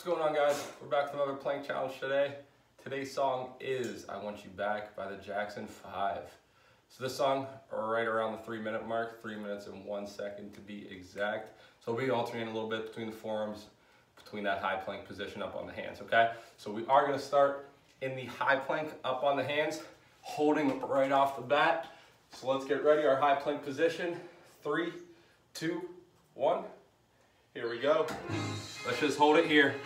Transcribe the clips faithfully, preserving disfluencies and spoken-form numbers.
going on, guys? We're back with another plank challenge today. Today's song is I Want You Back by the Jackson five. So this song, right around the three minute mark, three minutes and one second to be exact. So we'll be alternating a little bit between the forearms, between that high plank position up on the hands, okay? So we are gonna start in the high plank up on the hands, holding right off the bat. So let's get ready, our high plank position. Three, two, one. Here we go. Let's just hold it here.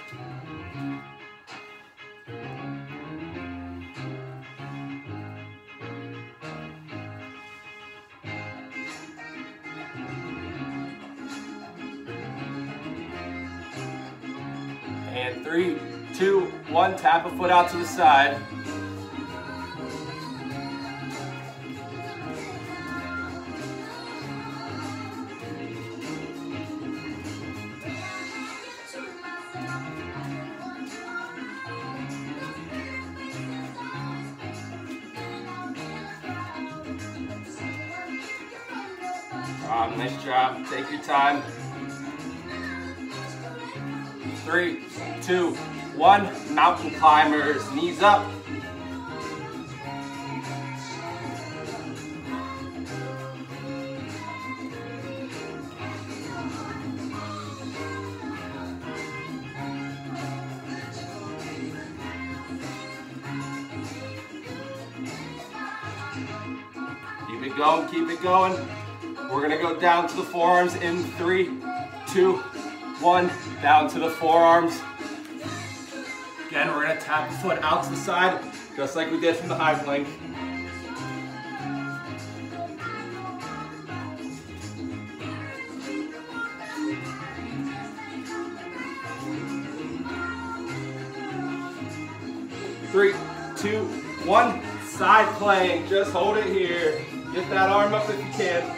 And three, two, one, tap a foot out to the side. Um, nice job. Take your time. Three, two, one. Mountain climbers. Knees up. Keep it going. Keep it going. We're gonna go down to the forearms in three, two, one, down to the forearms. Again, we're gonna tap the foot out to the side, just like we did from the high plank. Three, two, one, side plank, just hold it here. Get that arm up if you can.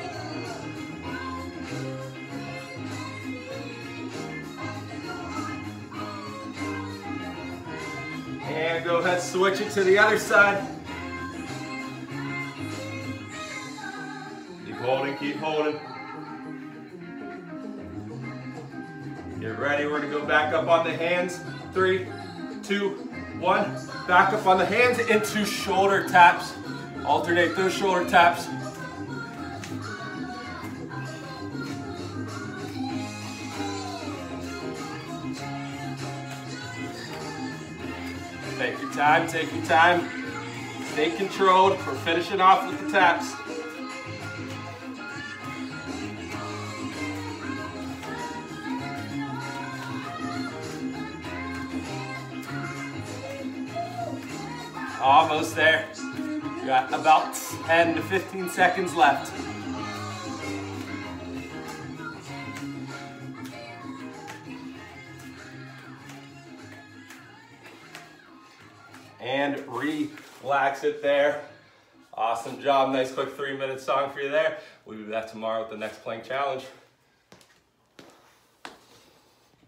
And go ahead, switch it to the other side. Keep holding, keep holding. Get ready, we're gonna go back up on the hands. Three, two, one. Back up on the hands into shoulder taps. Alternate those shoulder taps. Take your time, take your time. Stay controlled. We're finishing off with the taps. Almost there. We got about ten to fifteen seconds left. And relax it there. Awesome job. Nice quick three minute song for you there. We'll be back tomorrow with the next plank challenge.